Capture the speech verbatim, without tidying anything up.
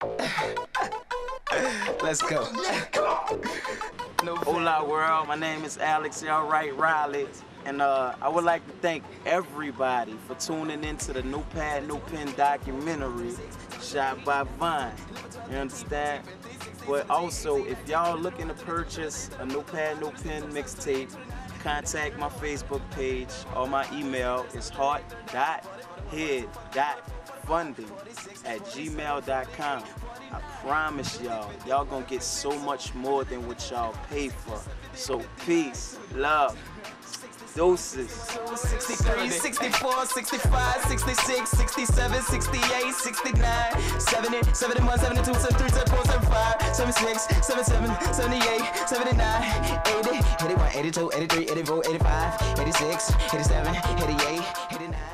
Let's go. Yeah, come on. No Hola world, my name is Alex Alwrite Riley, and uh, I would like to thank everybody for tuning into the New Pad, New Pen documentary shot by Vine. You understand? But also, if y'all looking to purchase a New Pad, New Pen mixtape, contact my Facebook page or my email is heart dot head dot funding at gmail dot com. I promise y'all, y'all gonna get so much more than what y'all pay for. So peace, love, doses. sixty-three, sixty-four, sixty-five, sixty-six, sixty-seven, sixty-eight, sixty-nine, seventy, seventy-one, seventy-two, seventy-three, seventy-four, seventy-five, seventy-six, seventy-seven, seventy-eight, seventy-nine, eighty, eighty-one, eighty-two, eighty-three, eighty-four, eighty-five, eighty-six, eighty-seven, eighty-eight, eighty-nine.